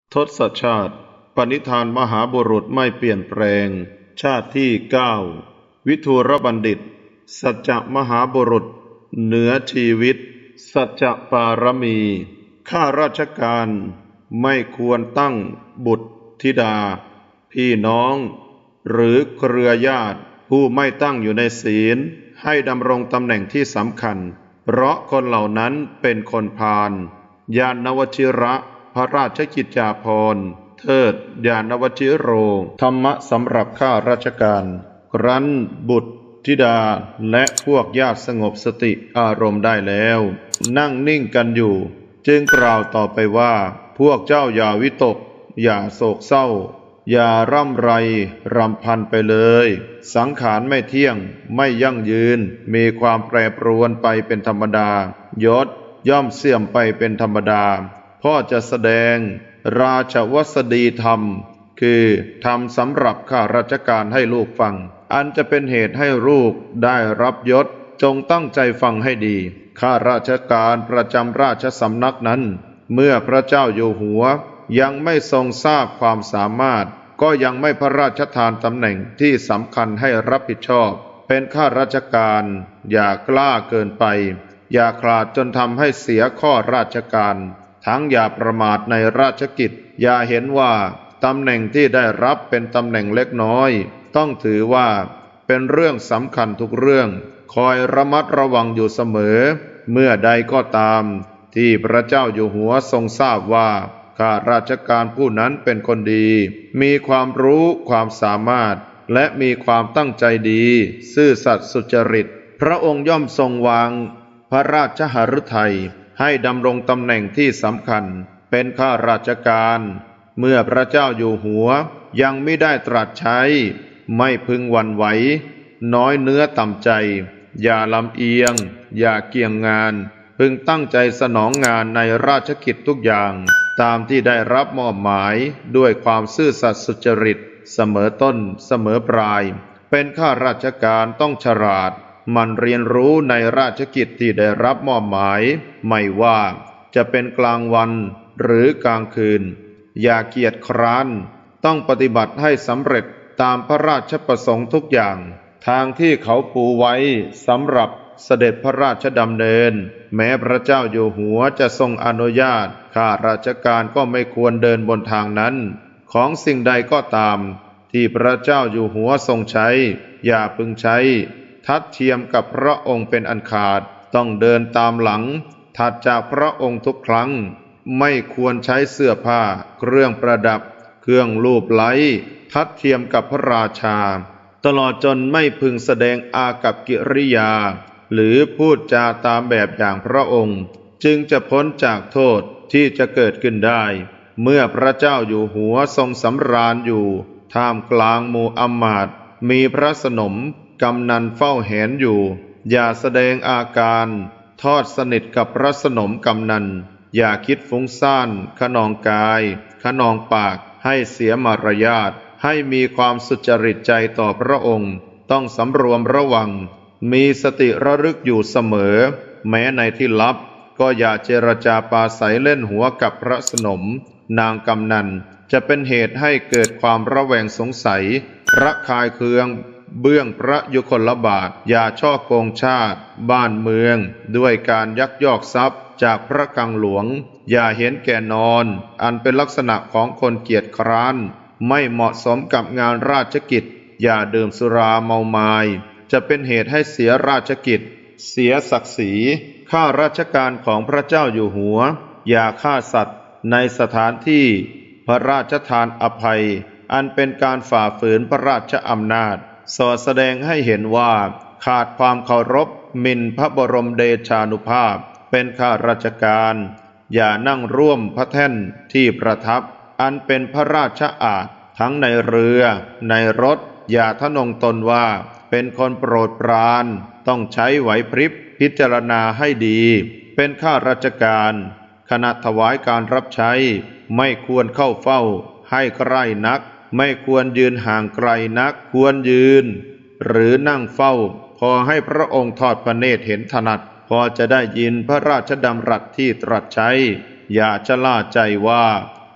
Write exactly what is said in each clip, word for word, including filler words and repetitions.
ทศชาติปณิธานมหาบุรุษไม่เปลี่ยนแปลงชาติที่เก้าวิทูรบัณฑิตสัจจะมหาบุรุษเหนือชีวิตสัจจะปารมีข้าราชการไม่ควรตั้งบุตรธิดาพี่น้องหรือเครือญาติผู้ไม่ตั้งอยู่ในศีลให้ดำรงตำแหน่งที่สำคัญเพราะคนเหล่านั้นเป็นคนพาลญาณวชิระพระราชกิจจาภรณ์เทิดญาณวชิโรธรรมะสำหรับข้าราชการครั้นบุตรธิดาและพวกญาติสงบสติอารมณ์ได้แล้วนั่งนิ่งกันอยู่จึงกล่าวต่อไปว่าพวกเจ้าอย่าวิตกอย่าโศกเศร้าอย่าร่ำไรรำพันไปเลยสังขารไม่เที่ยงไม่ยั่งยืนมีความแปรปรวนไปเป็นธรรมดายศย่อมเสื่อมไปเป็นธรรมดาพ่อจะแสดงราชวสดีธรรมคือธรรมสำหรับข้าราชการให้ลูกฟังอันจะเป็นเหตุให้ลูกได้รับยศจงตั้งใจฟังให้ดีข้าราชการประจำราชสำนักนั้นเมื่อพระเจ้าอยู่หัวยังไม่ทรงทราบความสามารถก็ยังไม่พระราชทานตำแหน่งที่สำคัญให้รับผิดชอบเป็นข้าราชการอย่ากล้าเกินไปอย่าขลาดจนทำให้เสียข้อราชการทั้งอย่าประมาทในราชกิจอย่าเห็นว่าตำแหน่งที่ได้รับเป็นตำแหน่งเล็กน้อยต้องถือว่าเป็นเรื่องสำคัญทุกเรื่องคอยระมัดระวังอยู่เสมอเมื่อใดก็ตามที่พระเจ้าอยู่หัวทรงทราบว่าข้าราชการผู้นั้นเป็นคนดีมีความรู้ความสามารถและมีความตั้งใจดีซื่อสัตย์สุจริตพระองค์ย่อมทรงวางพระราชหฤทัยให้ดำรงตำแหน่งที่สำคัญเป็นข้าราชการเมื่อพระเจ้าอยู่หัวยังไม่ได้ตรัสใช้ไม่พึงหวั่นไหวน้อยเนื้อต่ำใจอย่าลำเอียงอย่าเกี่ยงงานพึงตั้งใจสนองงานในราชกิจทุกอย่างตามที่ได้รับมอบหมายด้วยความซื่อสัตย์สุจริตเสมอต้นเสมอปลายเป็นข้าราชการต้องฉลาดมันเรียนรู้ในราชกิจที่ได้รับมอบหมายไม่ว่าจะเป็นกลางวันหรือกลางคืนอย่าเกียจคร้านต้องปฏิบัติให้สำเร็จตามพระราชประสงค์ทุกอย่างทางที่เขาปูไว้สำหรับเสด็จพระราชดำเนินแม้พระเจ้าอยู่หัวจะทรงอนุญาตข้าราชการก็ไม่ควรเดินบนทางนั้นของสิ่งใดก็ตามที่พระเจ้าอยู่หัวทรงใช้อย่าพึงใช้ทัดเทียมกับพระองค์เป็นอันขาดต้องเดินตามหลังถัดจากพระองค์ทุกครั้งไม่ควรใช้เสื้อผ้าเครื่องประดับเครื่องลูบไล้ทัดเทียมกับพระราชาตลอดจนไม่พึงแสดงอากัปกิริยาหรือพูดจาตามแบบอย่างพระองค์จึงจะพ้นจากโทษที่จะเกิดขึ้นได้เมื่อพระเจ้าอยู่หัวทรงสำราญอยู่ท่ามกลางหมู่อำมาตย์มีพระสนมกำนันเฝ้าแหนอยู่อย่าแสดงอาการทอดสนิทกับพระสนมกำนันอย่าคิดฟุ้งซ่านขนองกายขนองปากให้เสียมารยาทให้มีความสุจริตใจต่อพระองค์ต้องสำรวมระวังมีสติระลึกอยู่เสมอแม้ในที่ลับก็อย่าเจรจาปาศัยเล่นหัวกับพระสนมนางกำนันจะเป็นเหตุให้เกิดความระแวงสงสัยระคายเคืองเบื้องพระยุคลบาทอย่าช่อโกงชาติบ้านเมืองด้วยการยักยอกทรัพย์จากพระกังหลวงอย่าเห็นแก่นอนอันเป็นลักษณะของคนเกียจคร้านไม่เหมาะสมกับงานราชกิจอย่าดื่มสุราเมามายจะเป็นเหตุให้เสียราชกิจเสียศักดิ์ศรีข้าราชการของพระเจ้าอยู่หัวอย่าฆ่าสัตว์ในสถานที่พระราชทานอภัยอันเป็นการฝ่าฝืนพระราชอำนาจสอดแสดงให้เห็นว่าขาดความเคารพหมิ่นพระบรมเดชานุภาพเป็นข้าราชการอย่านั่งร่วมพระแท่นที่ประทับอันเป็นพระราชอาณาทั้งในเรือในรถอย่าทะนงตนว่าเป็นคนโปรดปรานต้องใช้ไหวพริบพิจารณาให้ดีเป็นข้าราชการขณะถวายการรับใช้ไม่ควรเข้าเฝ้าให้ใกล้นักไม่ควรยืนห่างไกลนักควรยืนหรือนั่งเฝ้าพอให้พระองค์ทอดพระเนตรเห็นถนัดพอจะได้ยินพระราชดำรัสที่ตรัสใช้อย่าชะล่าใจว่า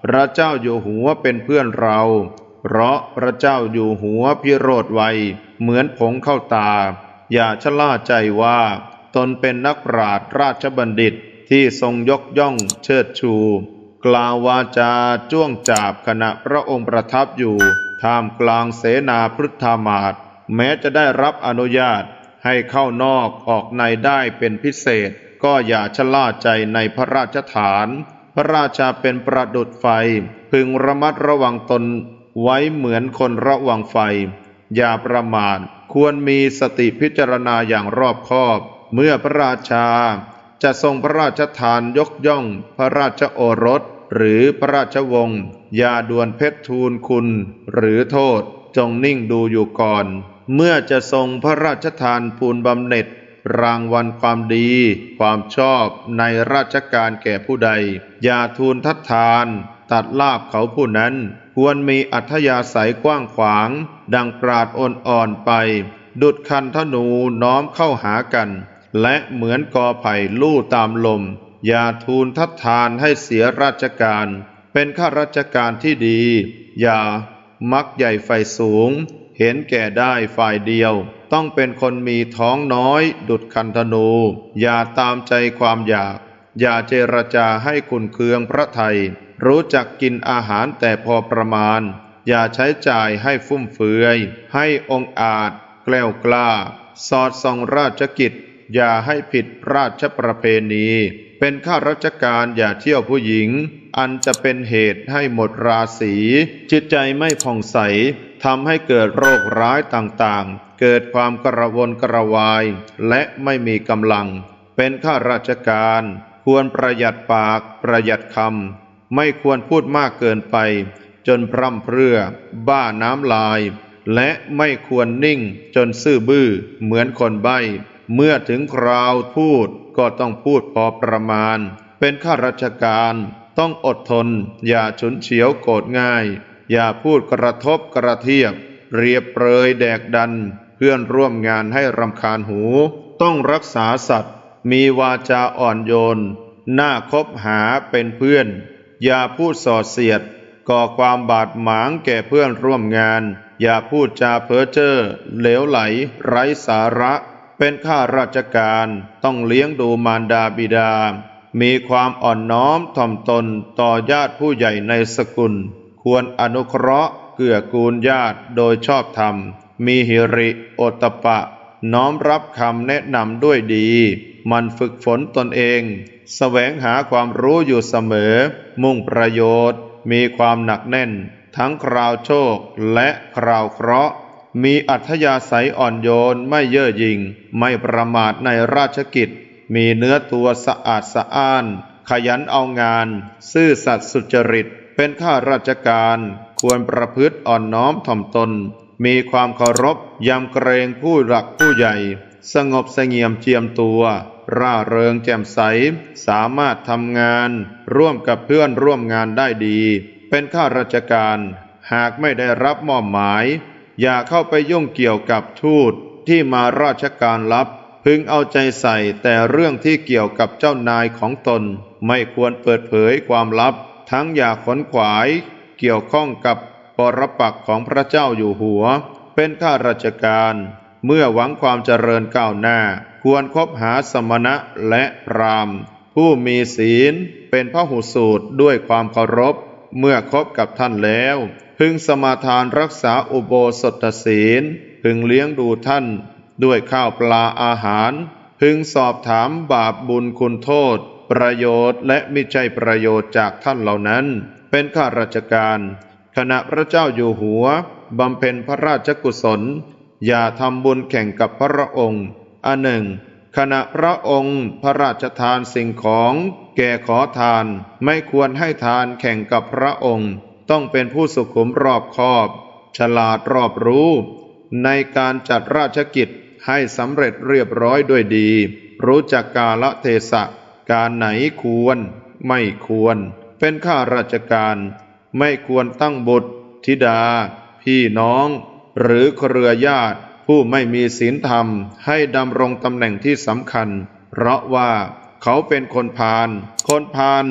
พระเจ้าอยู่หัวเป็นเพื่อนเราเพราะพระเจ้าอยู่หัวพิโรธไวเหมือนผงเข้าตาอย่าชะล่าใจว่าตนเป็นนักปราชญ์ราชบัณฑิตที่ทรงยกย่องเชิดชูกล่าววาจาจ้วงจาบขณะพระองค์ประทับอยู่ท่ามกลางเสนาพฤทธามาศแม้จะได้รับอนุญาตให้เข้านอกออกในได้เป็นพิเศษก็อย่าชะล่าใจในพระราชฐานพระราชาเป็นประดุจไฟพึงระมัดระวังตนไว้เหมือนคนระวังไฟอย่าประมาทควรมีสติพิจารณาอย่างรอบคอบเมื่อพระราชาจะทรงพระราชทานยกย่องพระราชโอรสหรือพระราชวงศ์อย่าด่วนเพชรทูลคุณหรือโทษจงนิ่งดูอยู่ก่อนเมื่อจะทรงพระราชทานปูนบำเหน็จรางวัลความดีความชอบในราชการแก่ผู้ใดอย่าทูลทัดทานตัดลาภเขาผู้นั้นควรมีอัธยาศัยกว้างขวางดังปราดอ่อนๆไปดุจคันธนูน้อมเข้าหากันและเหมือนกอไผ่ลู่ตามลมอย่าทูลทัดทานให้เสียราชการเป็นข้าราชการที่ดีอย่ามักใหญ่ไฟสูงเห็นแก่ได้ฝ่ายเดียวต้องเป็นคนมีท้องน้อยดุจคันธนูอย่าตามใจความอยากอย่าเจรจาให้ขุนเคืองพระทัยรู้จักกินอาหารแต่พอประมาณอย่าใช้จ่ายให้ฟุ่มเฟือยให้องอาจแกล้วกล้าสอดส่องราชกิจอย่าให้ผิดราชประเพณีเป็นข้าราชการอย่าเที่ยวผู้หญิงอันจะเป็นเหตุให้หมดราศีจิตใจไม่ผ่องใสทำให้เกิดโรคร้ายต่างๆเกิดความกระวนกระวายและไม่มีกำลังเป็นข้าราชการควรประหยัดปากประหยัดคำไม่ควรพูดมากเกินไปจนพร่ำเพรื่อบ้าน้ำลายและไม่ควรนิ่งจนซื่อบื้อเหมือนคนใบ้เมื่อถึงคราวพูดก็ต้องพูดพอประมาณเป็นข้าราชการต้องอดทนอย่าฉุนเฉียวโกรธง่ายอย่าพูดกระทบกระเทียบเรียบเปรยแดกดันเพื่อนร่วมงานให้รำคาญหูต้องรักษาสัตว์มีวาจาอ่อนโยนน่าคบหาเป็นเพื่อนอย่าพูดส่อเสียดก่อความบาดหมางแก่เพื่อนร่วมงานอย่าพูดจาเพ้อเจ้อเหลวไหลไร้สาระเป็นข้าราชการต้องเลี้ยงดูมารดาบิดามีความอ่อนน้อมถ่อมตนต่อญาติผู้ใหญ่ในสกุลควรอนุเคราะห์เกื้อกูลญาติโดยชอบธรรมมีหิริโอตตัปปะน้อมรับคำแนะนำด้วยดีมันฝึกฝนตนเองแสวงหาความรู้อยู่เสมอมุ่งประโยชน์มีความหนักแน่นทั้งคราวโชคและคราวเคราะห์มีอัธยาศัยอ่อนโยนไม่เย่อหยิ่งไม่ประมาทในราชกิจมีเนื้อตัวสะอาดสะอ้านขยันเอางานซื่อสัตย์สุจริตเป็นข้าราชการควรประพฤติอ่อนน้อมถ่อมตนมีความเคารพยำเกรงผู้หลักผู้ใหญ่สงบเสงี่ยมเจียมตัวร่าเริงแจ่มใสสามารถทำงานร่วมกับเพื่อนร่วมงานได้ดีเป็นข้าราชการหากไม่ได้รับมอบหมายอย่าเข้าไปยุ่งเกี่ยวกับทูตที่มาราชการลับพึงเอาใจใส่แต่เรื่องที่เกี่ยวกับเจ้านายของตนไม่ควรเปิดเผยความลับทั้งอย่าขนขวายเกี่ยวข้องกับปรปักษ์ของพระเจ้าอยู่หัวเป็นข้าราชการเมื่อหวังความเจริญก้าวหน้าควรคบหาสมณะและพราหมณ์ผู้มีศีลเป็นพหุสูตรด้วยความเคารพเมื่อคบกับท่านแล้วพึงสมาทานรักษาอุโบสถศีลพึงเลี้ยงดูท่านด้วยข้าวปลาอาหารพึงสอบถามบาปบุญคุณโทษประโยชน์และมิใช่ประโยชน์จากท่านเหล่านั้นเป็นข้าราชการขณะพระเจ้าอยู่หัวบำเพ็ญพระราชกุศลอย่าทำบุญแข่งกับพระองค์อันหนึ่งขณะพระองค์พระราชทานสิ่งของแก่ขอทานไม่ควรให้ทานแข่งกับพระองค์ต้องเป็นผู้สุขุมรอบคอบฉลาดรอบรู้ในการจัดราชกิจให้สำเร็จเรียบร้อยด้วยดีรู้จักกาลเทศะการไหนควรไม่ควรเป็นข้าราชการไม่ควรตั้งบุตรธิดาพี่น้องหรือเครือญาติผู้ไม่มีศีลธรรมให้ดำรงตำแหน่งที่สำคัญเพราะว่าเขาเป็นคนพาลคนพาล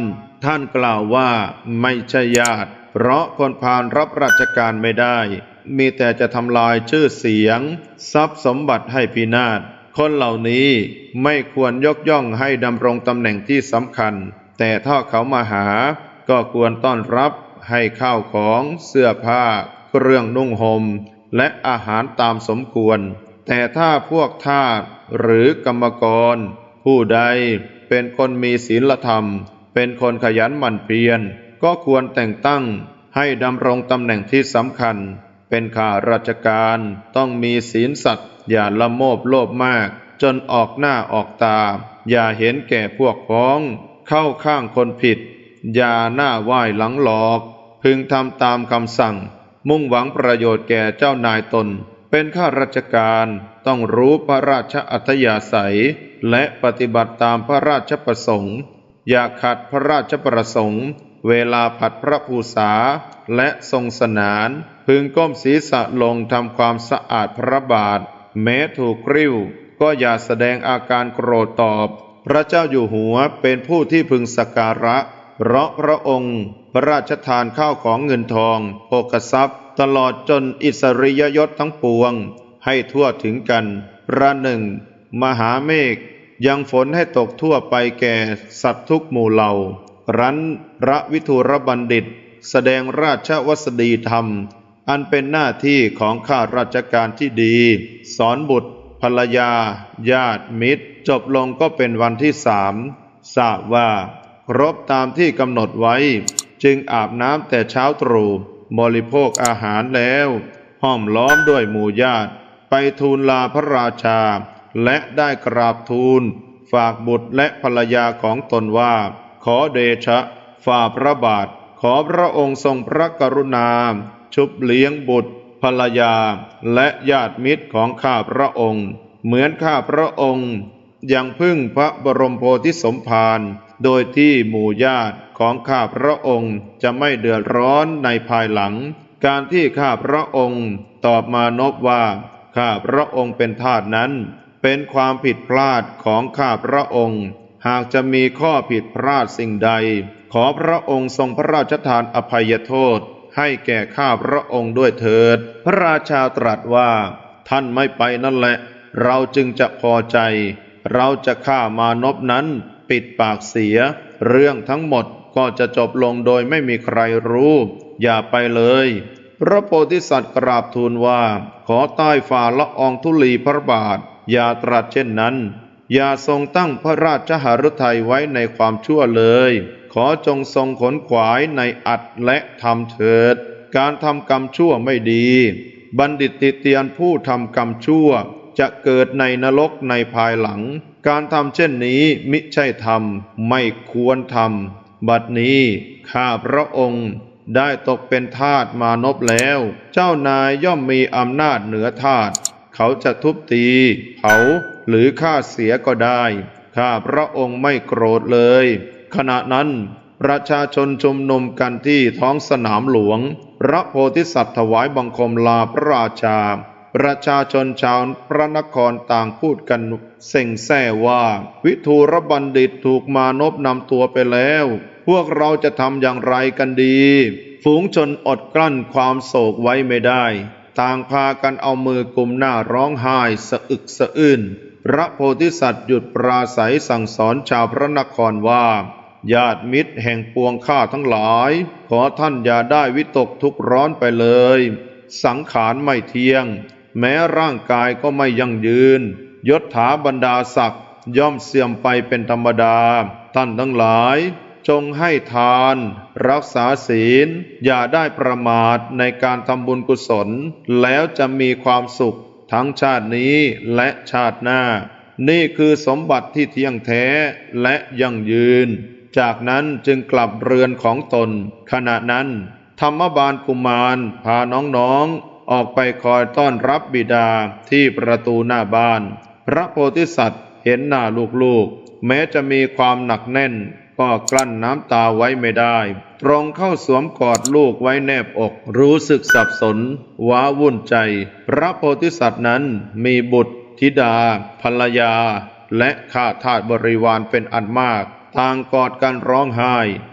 ท่านกล่าวว่าไม่ใช่ญาติเพราะคนพาลรับราชการไม่ได้มีแต่จะทำลายชื่อเสียงทรัพย์สมบัติให้พินาศคนเหล่านี้ไม่ควรยกย่องให้ดำรงตำแหน่งที่สำคัญแต่ถ้าเขามาหาก็ควรต้อนรับให้ข้าวของเสื้อผ้าเครื่องนุ่งห่มและอาหารตามสมควรแต่ถ้าพวกทาสหรือกรรมกรผู้ใดเป็นคนมีศีลธรรมเป็นคนขยันหมั่นเพียรก็ควรแต่งตั้งให้ดำรงตำแหน่งที่สำคัญเป็นข้าราชการต้องมีศีลสัตย์อย่าละโมบโลภมากจนออกหน้าออกตาอย่าเห็นแก่พวกพ้องเข้าข้างคนผิดอย่าหน้าไหว้หลังหลอกพึงทำตามคำสั่งมุ่งหวังประโยชน์แก่เจ้านายตนเป็นข้าราชการต้องรู้พระราชอัธยาศัยและปฏิบัติตามพระราชประสงค์อย่าขัดพระราชประสงค์เวลาผัดพระภูษาและทรงสนานพึงก้มศีรษะลงทำความสะอาดพระบาทแม้ถูกกริ้วก็อย่าแสดงอาการโกรธตอบพระเจ้าอยู่หัวเป็นผู้ที่พึงสักการะเพราะพระองค์พระราชทานข้าวของเงินทองโภคทรัพย์ตลอดจนอิสริยยศทั้งปวงให้ทั่วถึงกันประหนึ่งมหาเมฆยังฝนให้ตกทั่วไปแก่สัตว์ทุกหมู่เหล่ารั้นพระวิทูรบัณฑิตแสดงราชวสดีธรรมอันเป็นหน้าที่ของข้าราชการที่ดีสอนบุตรภรรยาญาติมิตรจบลงก็เป็นวันที่สามทราบว่าครบตามที่กำหนดไว้จึงอาบน้ำแต่เช้าตรู่บริโภคอาหารแล้วห้อมล้อมด้วยหมู่ญาติไปทูลลาพระราชาและได้กราบทูลฝากบุตรและภรรยาของตนว่าขอเดชะฝ่าพระบาทขอพระองค์ทรงพระกรุณาชุบเลี้ยงบุตรภรรยาและญาติมิตรของข้าพระองค์เหมือนข้าพระองค์ยังพึ่งพระบรมโพธิสมภารโดยที่หมู่ญาติของข้าพระองค์จะไม่เดือดร้อนในภายหลังการที่ข้าพระองค์ตอบมานพว่าข้าพระองค์เป็นทาสนั้นเป็นความผิดพลาดของข้าพระองค์หากจะมีข้อผิดพลาดสิ่งใดขอพระองค์ทรงพระราชทานอภัยโทษให้แก่ข้าพระองค์ด้วยเถิดพระราชาตรัสว่าท่านไม่ไปนั่นแหละเราจึงจะพอใจเราจะฆ่ามานพนั้นปิดปากเสียเรื่องทั้งหมดก็จะจบลงโดยไม่มีใครรู้อย่าไปเลยพระโพธิสัตว์กราบทูลว่าขอใต้ฝ่าละอองธุลีพระบาทอย่าตรัสเช่นนั้นอย่าทรงตั้งพระราชหฤทัยไว้ในความชั่วเลยขอจงทรงขนขวายในอัดและทำเถิดการทำกรรมชั่วไม่ดีบัณฑิตติเตียนผู้ทำกรรมชั่วจะเกิดในนรกในภายหลังการทำเช่นนี้มิใช่ธรรมไม่ควรทำบัดนี้ข้าพระองค์ได้ตกเป็นทาสมานพแล้วเจ้านายย่อมมีอำนาจเหนือทาสเขาจะทุบตีเผาหรือฆ่าเสียก็ได้ข้าพระองค์ไม่โกรธเลยขณะนั้นประชาชนชุมนุมกันที่ท้องสนามหลวงพระโพธิสัตว์ถวายบังคมลาพระราชาประชาชนชาวพระนครต่างพูดกันเส่งแซ่ว่าวิทูรบัณฑิตถูกมานพนำตัวไปแล้วพวกเราจะทำอย่างไรกันดีฝูงชนอดกลั้นความโศกไว้ไม่ได้ต่างพากันเอามือกุมหน้าร้องไห้สะอึกสะอื้นพระโพธิสัตว์หยุดปราศัยสั่งสอนชาวพระนครว่าญาติมิตรแห่งปวงข้าทั้งหลายขอท่านอย่าได้วิตกทุกข์ร้อนไปเลยสังขารไม่เที่ยงแม้ร่างกายก็ไม่ยั่งยืนยศถาบรรดาศักดิ์ย่อมเสื่อมไปเป็นธรรมดาท่านทั้งหลายจงให้ทานรักษาศีลอย่าได้ประมาทในการทำบุญกุศลแล้วจะมีความสุขทั้งชาตินี้และชาติหน้านี่คือสมบัติที่เที่ยงแท้และยั่งยืนจากนั้นจึงกลับเรือนของตนขณะนั้นธรรมบาลกุมารพาน้องๆออกไปคอยต้อนรับบิดาที่ประตูหน้าบ้านพระโพธิสัตว์เห็นหน้าลูกๆแม้จะมีความหนักแน่นก็กลั้นน้ำตาไว้ไม่ได้ตรงเข้าสวมกอดลูกไว้แนบอกรู้สึกสับสนว้าวุ่นใจพระโพธิสัตว์นั้นมีบุตรธิดาภรรยาและข้าทาสบริวารเป็นอันมากต่างกอดกันร้องไห้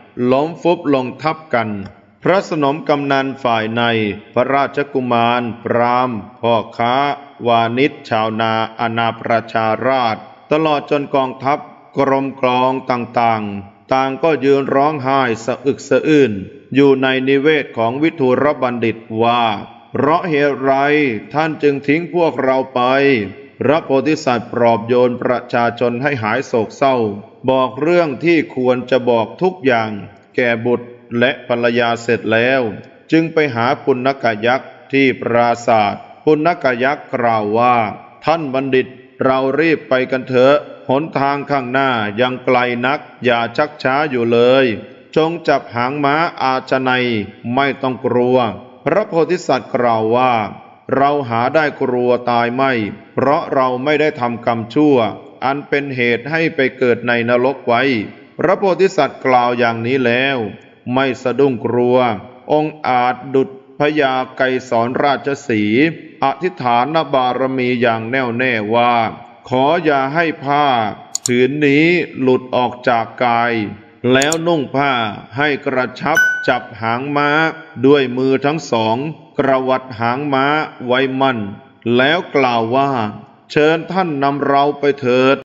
ล้มฟุบลงทับกันพระสนมกำนันฝ่ายในพระราชกุมารพราหมณ์พ่อค้าวานิชชาวนาอาณาประชาราษฎร์ตลอดจนกองทัพกรมกลองต่างๆต่างก็ยืนร้องไห้สะอึกสะอื้นอยู่ในนิเวศของวิทูรบัณฑิตว่าเพราะเหตุไรท่านจึงทิ้งพวกเราไปพระโพธิสัตว์ปลอบโยนประชาชนให้หายโศกเศร้าบอกเรื่องที่ควรจะบอกทุกอย่างแก่บุตรและภรรยาเสร็จแล้วจึงไปหาปุณณกยักษ์ที่ปราศาสตร์ปุณณกยักษ์กล่าวว่าท่านบัณฑิตเรารีบไปกันเถอะหนทางข้างหน้ายังไกลนักอย่าชักช้าอยู่เลยจงจับหางม้าอาชนัยไม่ต้องกลัวพระโพธิสัตว์กล่าวว่าเราหาได้กลัวตายไม่เพราะเราไม่ได้ทำกรรมชั่วอันเป็นเหตุให้ไปเกิดในนรกไว้พระโพธิสัตว์กล่าวอย่างนี้แล้วไม่สะดุ้งกลัวองค์อาจดุจพญาไกรสรราชสีห์อธิษฐานบารมีอย่างแน่วแน่ว่าขออย่าให้ผ้าผืนนี้หลุดออกจากกายแล้วนุ่งผ้าให้กระชับจับหางม้าด้วยมือทั้งสองกระวัดหางม้าไว้มั่นแล้วกล่าวว่าเชิญท่านนำเราไปเถิด